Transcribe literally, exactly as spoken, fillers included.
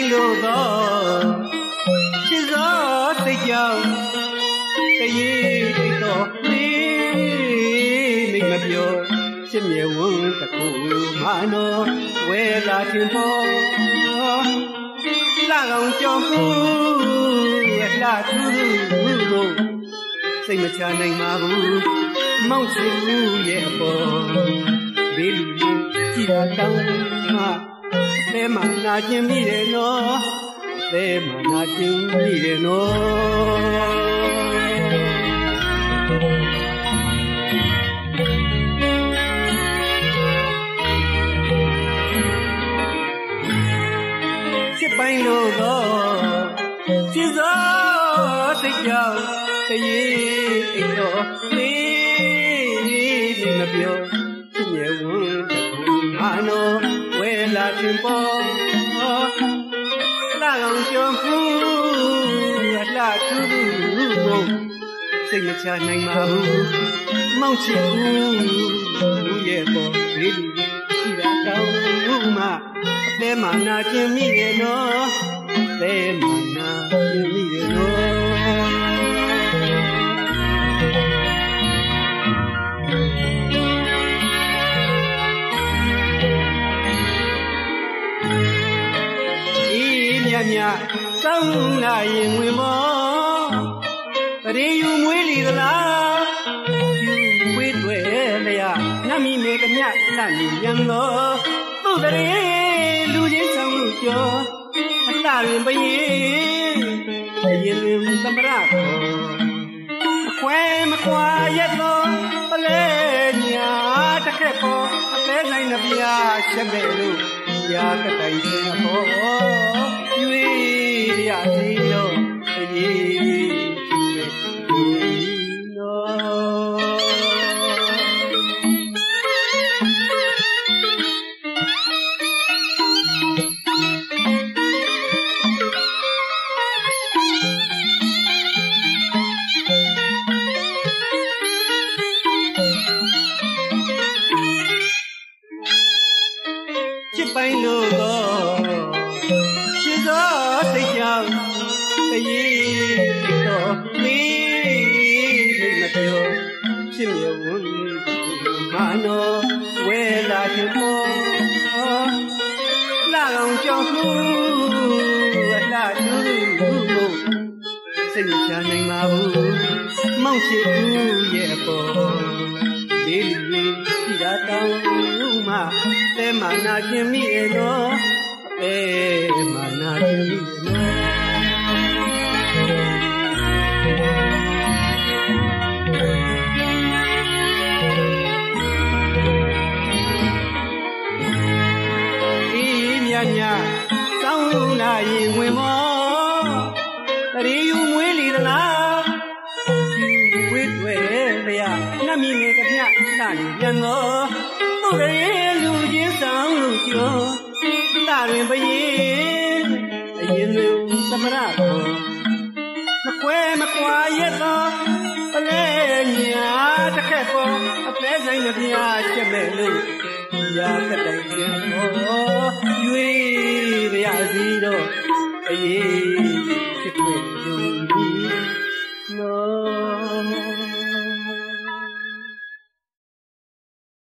လို့တော့ချစ်စောစိတ်ကြောင့်တရေတိတ်တော့လေးမိမပြောချစ်မြေဝန်းတစ်ခုမှနော်ဝဲလာခြင်းပေါ်လာကောင်ကြောင့်မှုရဲ့လာသူလို့စိတ်မချနိုင်ပါဘူးမောင်ချစ်မှုရဲ့အပေါ်ဘေးလူကြည်တာတောင်းမှလဲမှနာကျင်မိတယ်နော်လဲမှနာကျင်မိတယ်နော်ချစ်ပိုင်းလို့တော့ချစ်စောစိတ်ကြောင့်တရေအိတ်တော်လေးလေးမပြောချစ်မြေဝန်းတစ်ခုမှနော်ဝဲလာခြင်းပေါ်လာကောင်ကြောင့်ခုအလှထူးကိုစိတ်မချနိုင်ပါဘူးမောင်ချစ်ဘူးရဲ့ပေါ်လေးလူရှိတာတောင်းမှလဲမှနာကျင်မိရဲ့နော်လဲမှနာကျင်မိရဲ့နော်မြမြစောင်းလာရင်ဝင်မောတရေယူမွေးလီသလားယူဝေးတွေလျာနတ်မီမေကမြစနေပြန်လို့သူ့တရေလူချင်းဆောင်လို့ပြောအလှရင်ပရင်အရင်ရင်သမရတော်အခွဲမခွာရက်တော့ပလဲညာတစ်ခက်ပေါ်အသေးနိုင်နှပြရှက်မဲ့လို့ရာကတိုင်ခြင်းဟောရွေးရစီတော့အေးသူပဲသူနော်ချစ်ပိုင်းလို့တော့ချစ်စောစိတ်ကြောင့်တရေတော့လေးလေးမပြောချစ်မြေဝန်းမှနော်ဝဲလာခြင်းပေါ်လာကောင်ကြောင့်ခုအလှထူးလို့စိတ်မချနိုင်ပါဘူးမောင်ချစ်ဘူးရဲ့ပေါ်ဘေးလူရှိတာတောင်းမှလဲမှနာကျင်မိရဲ့နော်အဲမှနာကျင်မိနော်ဒီမြညာစောင်းလာရင်ဝင်မောတရေယူမွေးလီသလားယူဝေးတွေလျာနတ်မီငယ်ကမြလာနေပြန်တော့သူ့ရေလူချင်းဆောင်လို့ပြောလာရင်ပရင်အရင်လူသမရတော်မခွဲမကွာရက်တော့ပလဲညာတစ်ခက်ပေါ်အသေးဆိုင်မပြချက်မဲ့လို့ရာကတိုင်ခြင်းဟောရွေးရစီတော့အေးချစ်ခွေလူဒီနော်